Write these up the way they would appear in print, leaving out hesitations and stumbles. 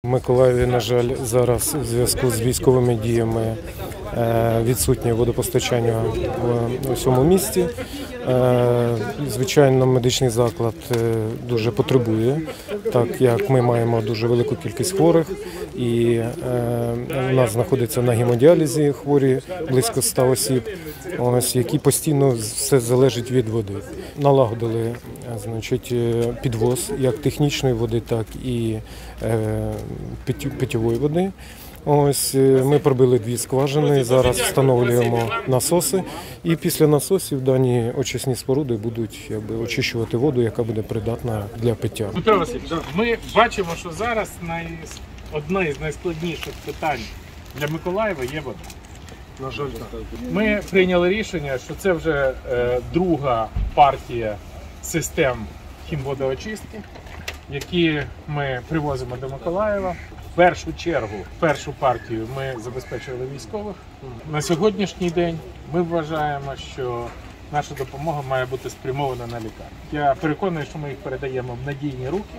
В Миколаєві, на жаль, зараз у зв'язку з військовими діями відсутнє водопостачання в усьому місті. Звичайно, медичний заклад дуже потребує, так як ми маємо дуже велику кількість хворих, і у нас знаходиться на гемодіалізі хворі близько 100 осіб, які постійно все залежить від води. Налагодили, підвоз як технічної води, так і питьової води. Ми пробили 2 скважини, зараз встановлюємо насоси, і після насосів дані очисні споруди будуть очищувати воду, яка буде придатна для пиття. Дмитро Васильович, ми бачимо, що зараз одне із найскладніших питань для Миколаєва є вода. На жаль, так. Ми прийняли рішення, що це вже друга партія систем хімводоочистки, які ми привозимо до Миколаєва. В першу чергу, першу партію ми забезпечили військових. На сьогоднішній день ми вважаємо, що наша допомога має бути спрямована на лікарню. Я переконаний, що ми їх передаємо в надійні руки.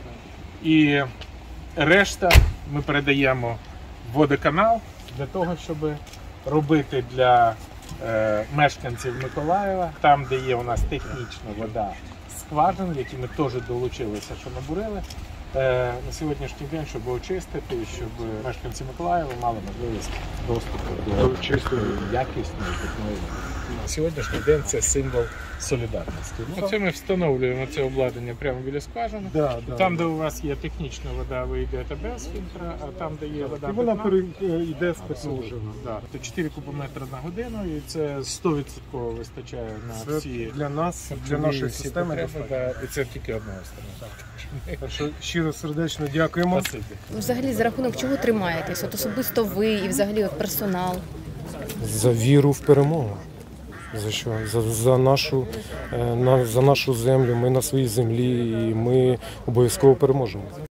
І решта ми передаємо в водоканал для того, щоб робити для мешканців Миколаєва, там, де є у нас технічна вода, скважин, які ми теж долучилися, що набурили, на сьогоднішній день, щоб очистити, щоб мешканці Миколаєва мали можливість доступу до чистої, якісної питної води. На сьогоднішній день це символ солідарності. Оце ми встановлюємо це обладнання прямо біля скважини. Там, де у вас є технічна вода, ви йдете без фільтра, а там, де є вода, вона йде з питного. 4 кубометри на годину, і це 100% вистачає на всі для нас, для нашої системи. І це тільки одна сторона. Щиро сердечно дякуємо. Взагалі, за рахунок чого тримаєтесь? От особисто ви і взагалі персонал? За віру в перемогу. За що? За нашу землю. Ми на своїй землі, і ми обов'язково переможемо.